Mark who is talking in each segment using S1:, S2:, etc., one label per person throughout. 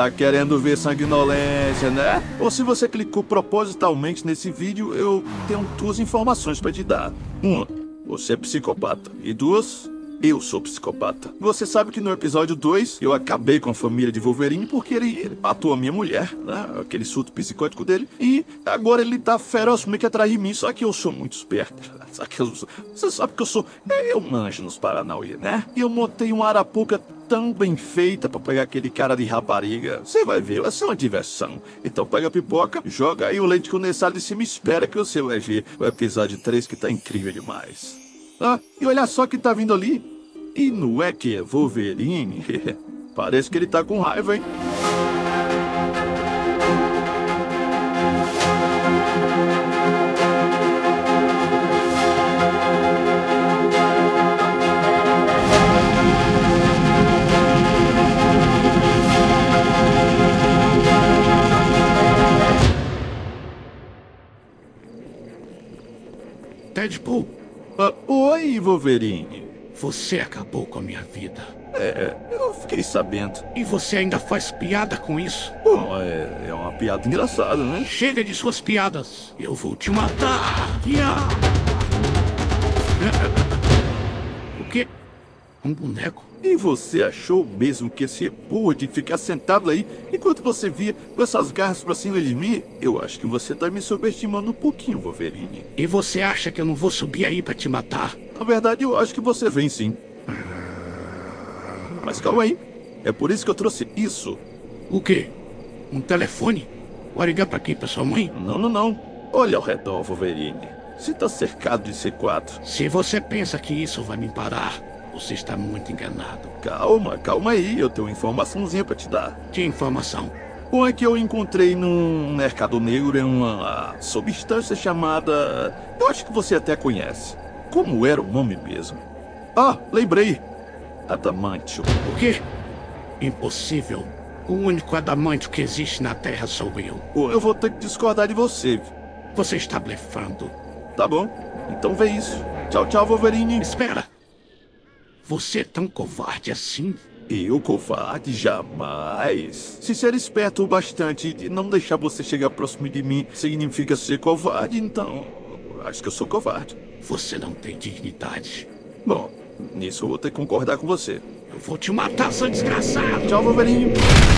S1: Tá querendo ver sanguinolência, né? Ou se você clicou propositalmente nesse vídeo, eu tenho duas informações pra te dar. Uma, você é psicopata. E duas, eu sou psicopata. Você sabe que no episódio 2 eu acabei com a família de Wolverine porque ele matou a minha mulher, né? Aquele surto psicótico dele. E agora ele tá ferozmente atrás de mim, só que eu sou muito esperto. Você sabe que eu sou... Eu manjo nos Paranauê, né? E eu montei uma arapuca tão bem feita pra pegar aquele cara de rapariga. Você vai ver, vai ser uma diversão. Então pega a pipoca, joga aí o leite condensado em cima e espera que você vai ver o episódio 3 que tá incrível demais. Ah, e olha só que tá vindo ali. E não é que é Wolverine? Parece que ele tá com raiva, hein?
S2: Deadpool,
S1: Oi, Wolverine.
S2: você acabou com a minha vida.
S1: Eu fiquei sabendo.
S2: E você ainda faz piada com isso?
S1: Bom, é uma piada engraçada, né?
S2: Chega de suas piadas. Eu vou te matar. Ya! O quê? Um boneco?
S1: E você achou mesmo que esse burro de ficar sentado aí enquanto você via com essas garras pra cima de mim? Eu acho que você tá me subestimando um pouquinho, Wolverine.
S2: E você acha que eu não vou subir aí pra te matar?
S1: Na verdade, eu acho que você vem sim. Mas calma aí. É por isso que eu trouxe isso.
S2: O quê? Um telefone? Vai ligar pra quem? Pra sua mãe?
S1: Não. Olha ao redor, Wolverine. Você tá cercado de C4.
S2: Se você pensa que isso vai me parar, você está muito enganado.
S1: Calma aí. Eu tenho uma informaçãozinha pra te dar.
S2: Que informação?
S1: Bom, é que eu encontrei num mercado negro uma substância chamada... Eu acho que você até conhece. Como era o nome mesmo? Ah, lembrei. Adamantio.
S2: O quê? Impossível. O único adamantio que existe na Terra sou eu.
S1: Eu vou ter que discordar de você.
S2: Você está blefando.
S1: Tá bom, então vê isso. Tchau, Wolverine.
S2: Espera! Você é tão covarde assim?
S1: Eu, covarde? Jamais. Se ser esperto o bastante e não deixar você chegar próximo de mim significa ser covarde, então... Acho que eu sou covarde.
S2: Você não tem dignidade.
S1: Bom, nisso eu vou ter que concordar com você.
S2: Eu vou te matar, seu desgraçado!
S1: Tchau, Wolverine.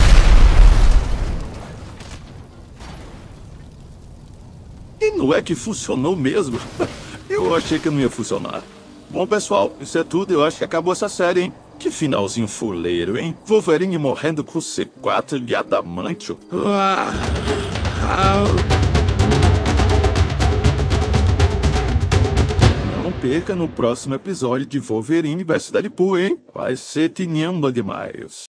S1: E não é que funcionou mesmo? Eu achei que não ia funcionar. Bom, pessoal, isso é tudo. Eu acho que acabou essa série, hein? Que finalzinho fuleiro, hein? Wolverine morrendo com C4 de adamantio. Não perca no próximo episódio de Wolverine vs Deadpool, hein? Vai ser tiniamba demais.